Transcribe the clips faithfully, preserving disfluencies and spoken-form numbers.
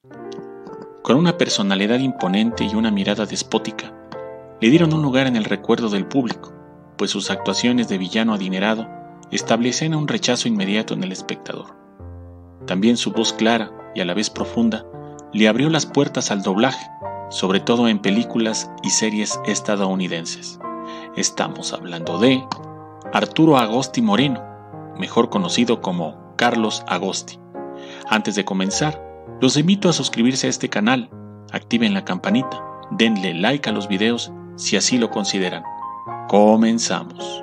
Con una personalidad imponente y una mirada despótica, le dieron un lugar en el recuerdo del público, pues sus actuaciones de villano adinerado establecen un rechazo inmediato en el espectador. También su voz clara y a la vez profunda le abrió las puertas al doblaje, sobre todo en películas y series estadounidenses. Estamos hablando de Arturo Agosti Moreno, mejor conocido como Carlos Agosti. Antes de comenzar, los invito a suscribirse a este canal, activen la campanita, denle like a los videos si así lo consideran. Comenzamos.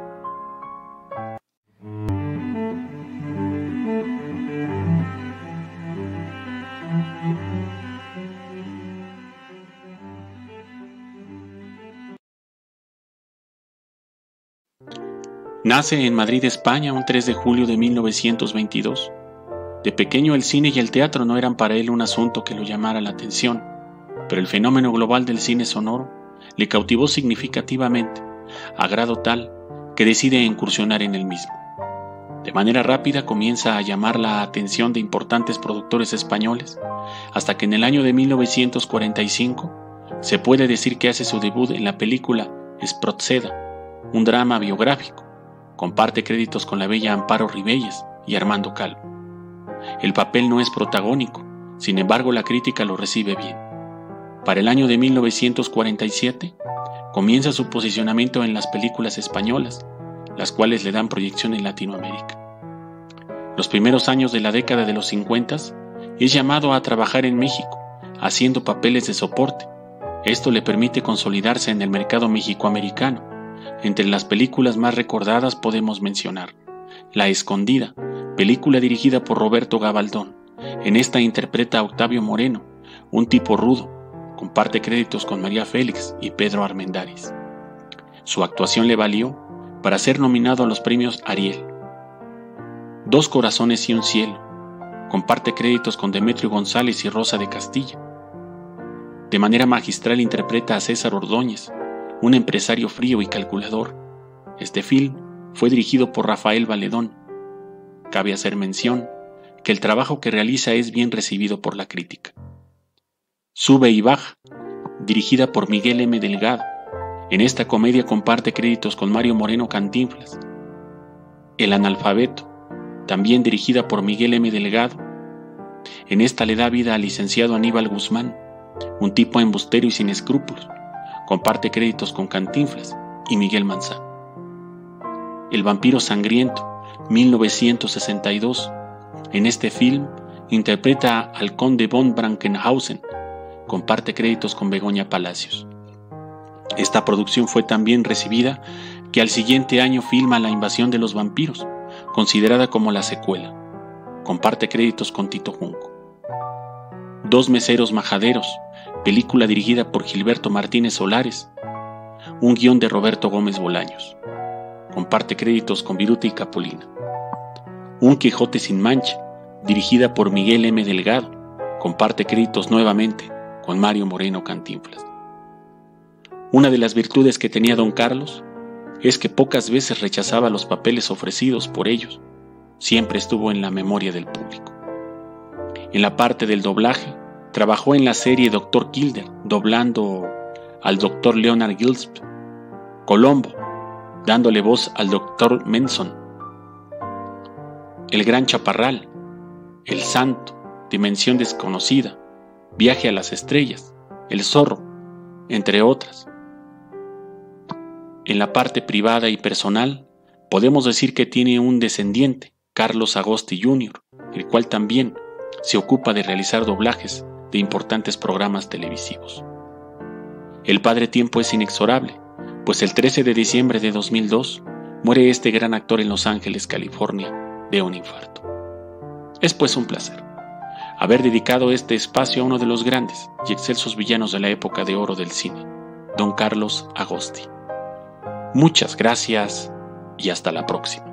Nace en Madrid, España, un tres de julio de mil novecientos veintidós. De pequeño el cine y el teatro no eran para él un asunto que lo llamara la atención, pero el fenómeno global del cine sonoro le cautivó significativamente, a grado tal que decide incursionar en el mismo. De manera rápida comienza a llamar la atención de importantes productores españoles, hasta que en el año de mil novecientos cuarenta y cinco se puede decir que hace su debut en la película Espronceda, un drama biográfico. Comparte créditos con la bella Amparo Rivelles y Armando Calvo. El papel no es protagónico, sin embargo la crítica lo recibe bien. Para el año de mil novecientos cuarenta y siete, comienza su posicionamiento en las películas españolas, las cuales le dan proyección en Latinoamérica. Los primeros años de la década de los cincuenta es llamado a trabajar en México, haciendo papeles de soporte. Esto le permite consolidarse en el mercado mexicoamericano. Entre las películas más recordadas podemos mencionar La Escondida, película dirigida por Roberto Gabaldón. En esta interpreta a Octavio Moreno, un tipo rudo. Comparte créditos con María Félix y Pedro Armendáriz. Su actuación le valió para ser nominado a los premios Ariel. Dos corazones y un cielo. Comparte créditos con Demetrio González y Rosa de Castilla. De manera magistral interpreta a César Ordóñez, un empresario frío y calculador. Este film fue dirigido por Rafael Valedón. Cabe hacer mención que el trabajo que realiza es bien recibido por la crítica. Sube y baja, dirigida por Miguel M. Delgado. En esta comedia comparte créditos con Mario Moreno Cantinflas. El analfabeto, también dirigida por Miguel M. Delgado. En esta le da vida al licenciado Aníbal Guzmán, un tipo embustero y sin escrúpulos. Comparte créditos con Cantinflas y Miguel Manzano. El vampiro sangriento, mil novecientos sesenta y dos. En este film interpreta al conde von Brankenhausen. Comparte créditos con Begoña Palacios. Esta producción fue tan bien recibida que al siguiente año filma La invasión de los vampiros, considerada como la secuela. Comparte créditos con Tito Junco. Dos meseros majaderos, película dirigida por Gilberto Martínez Solares, un guión de Roberto Gómez Bolaños. Comparte créditos con Viruta y Capulina. Un Quijote sin mancha, dirigida por Miguel M. Delgado. Comparte créditos nuevamente con Mario Moreno Cantinflas. Una de las virtudes que tenía Don Carlos es que pocas veces rechazaba los papeles ofrecidos por ellos. Siempre estuvo en la memoria del público. En la parte del doblaje, trabajó en la serie Doctor Kilder, doblando al doctor Leonard Gillespie, Colombo, dándole voz al doctor Menson, El Gran Chaparral, El Santo, Dimensión Desconocida, Viaje a las Estrellas, El Zorro, entre otras. En la parte privada y personal, podemos decir que tiene un descendiente, Carlos Agosti junior, el cual también se ocupa de realizar doblajes de importantes programas televisivos. El padre tiempo es inexorable, pues el trece de diciembre de dos mil dos muere este gran actor en Los Ángeles, California, de un infarto. Es pues un placer haber dedicado este espacio a uno de los grandes y excelsos villanos de la época de oro del cine, Don Carlos Agosti. Muchas gracias y hasta la próxima.